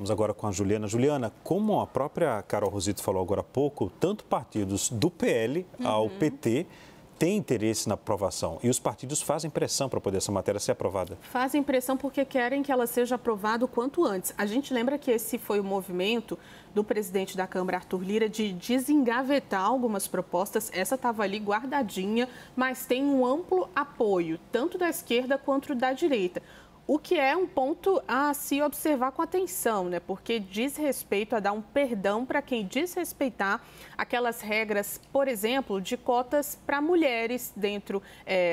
Vamos agora com a Juliana. Juliana, como a própria Carol Rosito falou agora há pouco, tanto partidos do PL ao PT têm interesse na aprovação e os partidos fazem pressão para poder essa matéria ser aprovada. Fazem pressão porque querem que ela seja aprovada o quanto antes. A gente lembra que esse foi o movimento do presidente da Câmara, Arthur Lira, de desengavetar algumas propostas. Essa estava ali guardadinha, mas tem um amplo apoio, tanto da esquerda quanto da direita. O que é um ponto a se observar com atenção, né? Porque diz respeito a dar um perdão para quem desrespeitar aquelas regras, por exemplo, de cotas para mulheres dentro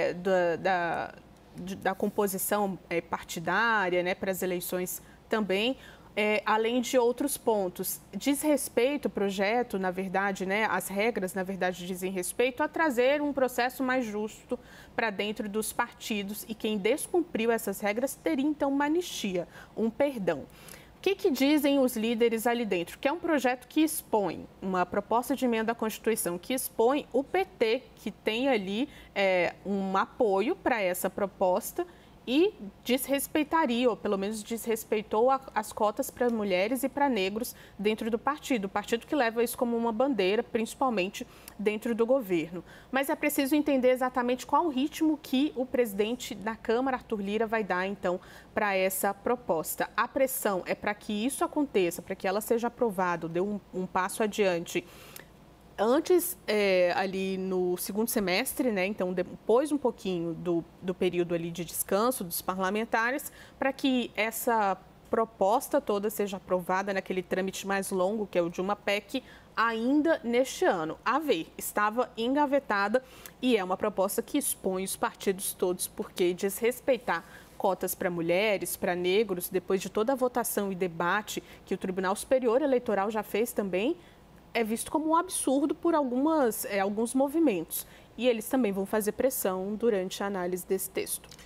da composição partidária, né? Para as eleições também. Além de outros pontos. Diz respeito, o projeto, na verdade, né, as regras, na verdade, dizem respeito a trazer um processo mais justo para dentro dos partidos e quem descumpriu essas regras teria, então, uma anistia, um perdão. O que dizem os líderes ali dentro? Que é um projeto que expõe uma proposta de emenda à Constituição, que expõe o PT, que tem ali um apoio para essa proposta, e desrespeitaria, ou pelo menos desrespeitou as cotas para mulheres e para negros dentro do partido. O partido que leva isso como uma bandeira, principalmente dentro do governo. Mas é preciso entender exatamente qual o ritmo que o presidente da Câmara, Arthur Lira, vai dar, então, para essa proposta. A pressão é para que isso aconteça, para que ela seja aprovada, dê um passo adiante antes, ali no segundo semestre, né, então depois um pouquinho do período ali de descanso dos parlamentares, para que essa proposta toda seja aprovada naquele trâmite mais longo, que é o de uma PEC, ainda neste ano. A ver, estava engavetada e é uma proposta que expõe os partidos todos, porque desrespeitar cotas para mulheres, para negros, depois de toda a votação e debate que o Tribunal Superior Eleitoral já fez também, é visto como um absurdo por alguns movimentos. E eles também vão fazer pressão durante a análise desse texto.